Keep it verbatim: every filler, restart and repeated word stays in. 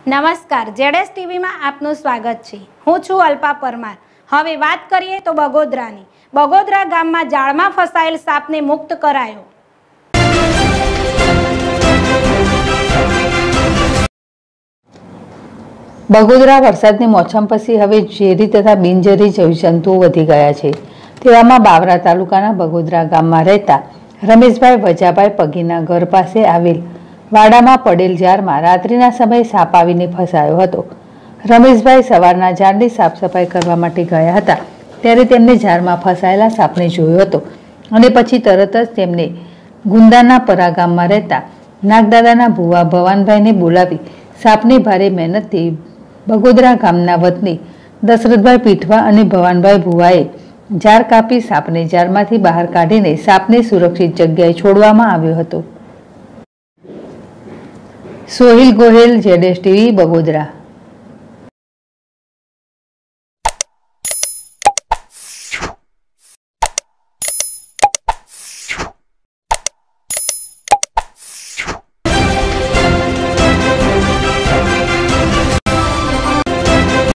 નમસ્કાર, જેડેસ ટીવીમાં આપનું સ્વાગત છે। હું છું અલ્પા પરમાર। હવે વાત કરીએ તો બગોદરાની। બગોદરા ગામમાં જાળમાં ફસાયેલ સાપને મુક્ત કરાયો। બગોદરા વરસાદની મોસમ પછી હવે ઝેરી તથા બિનઝેરી જીવજંતુઓ વધી ગયા છે। તેવામાં બાવરા તાલુકાના બગોદરા ગામમાં રહેતા રમેશભાઈ વજાભાઈ પગીના ઘર પાસે આવેલ વાડામાં પડેલ ઝાડમાં રાત્રિના સમયે સાપ આવીને ફસાયો હતો। રમેશભાઈ સવારના ઝાડની સાફ સફાઈ કરવા માટે ગયા હતા ત્યારે તેમને ઝાડમાં ફસાયેલા સાપને જોયો હતો અને પછી તરત જ તેમને ગુંદાના પરા ગામમાં રહેતા નાગદાદાના ભુવા ભવાનભાઈને બોલાવી સાપની ભારે મહેનતથી બગોદરા ગામના વતની દશરથભાઈ પીઠવા અને ભવાનભાઈ ભુવાએ ઝાડ કાપી સાપને ઝાડમાંથી બહાર કાઢીને સાપને સુરક્ષિત જગ્યાએ છોડવામાં આવ્યો હતો। સોહિલ ગોહેલ, જેડેસ ટીવી, બગોદરા।